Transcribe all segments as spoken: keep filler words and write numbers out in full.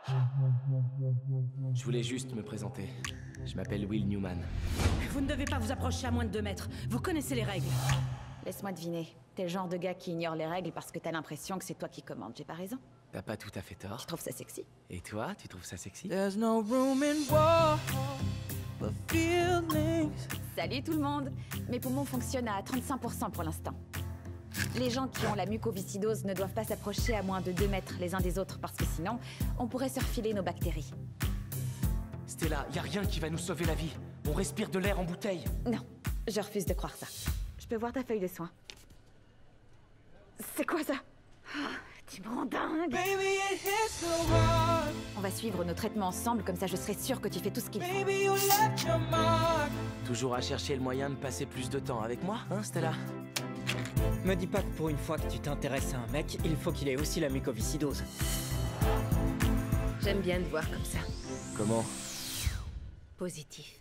Je voulais juste me présenter. Je m'appelle Will Newman. Vous ne devez pas vous approcher à moins de deux mètres. Vous connaissez les règles. Laisse-moi deviner. T'es le genre de gars qui ignore les règles parce que t'as l'impression que c'est toi qui commandes. J'ai pas raison? T'as pas tout à fait tort. Tu trouves ça sexy? Et toi, tu trouves ça sexy? There's no room in war for feelings. Salut tout le monde! Mes poumons fonctionnent à trente-cinq pour cent pour l'instant. Les gens qui ont la mucoviscidose ne doivent pas s'approcher à moins de deux mètres les uns des autres parce que sinon, on pourrait se refiler nos bactéries. Stella, y a rien qui va nous sauver la vie. On respire de l'air en bouteille. Non, je refuse de croire ça. Je peux voir ta feuille de soins. C'est quoi ça? Oh, tu me rends dingue! Baby, it hits so hard. On va suivre nos traitements ensemble, comme ça je serai sûre que tu fais tout ce qu'il faut. Baby, you left your mark. Toujours à chercher le moyen de passer plus de temps avec moi, hein, Stella? Me dis pas que pour une fois que tu t'intéresses à un mec, il faut qu'il ait aussi la mucoviscidose. J'aime bien te voir comme ça. Comment? Positif.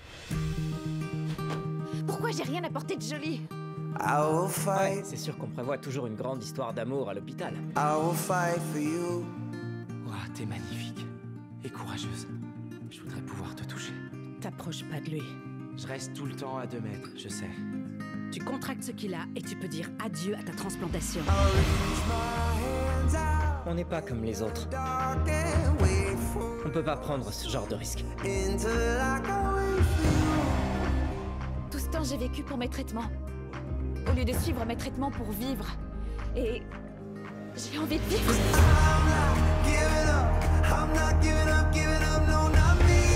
Pourquoi j'ai rien apporté de joli? I will Ouais, fight, c'est sûr qu'on prévoit toujours une grande histoire d'amour à l'hôpital. I will fight for you. Ouah, t'es magnifique. Et courageuse. Je voudrais pouvoir te toucher. T'approches pas de lui. Je reste tout le temps à deux mètres, je sais. Tu contractes ce qu'il a et tu peux dire adieu à ta transplantation. I'll reach my hands out On n'est pas comme les autres. dark and wait for On peut pas prendre ce genre de risque. until I go wait for you. Tout ce temps j'ai vécu pour mes traitements. Au lieu de suivre mes traitements pour vivre. Et... j'ai envie de vivre. I'm not giving up, I'm not giving up, giving up, no, not me.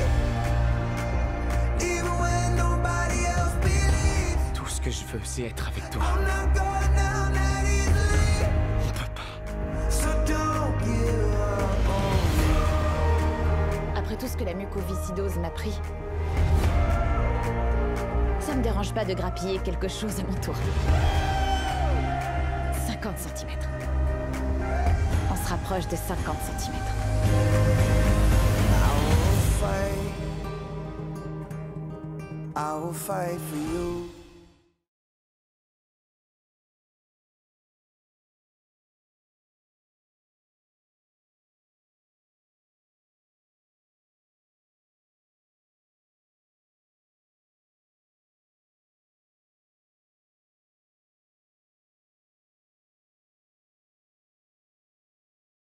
Even when nobody else believes. Tout ce que je veux, c'est être avec toi. I'm not going down that easily. On peut pas. So don't give up on me. Après tout ce que la mucoviscidose m'a pris, ça me dérange pas de grappiller quelque chose à mon tour. cinquante centimètres. On se rapproche de cinquante centimètres. I will fight, I will fight for you.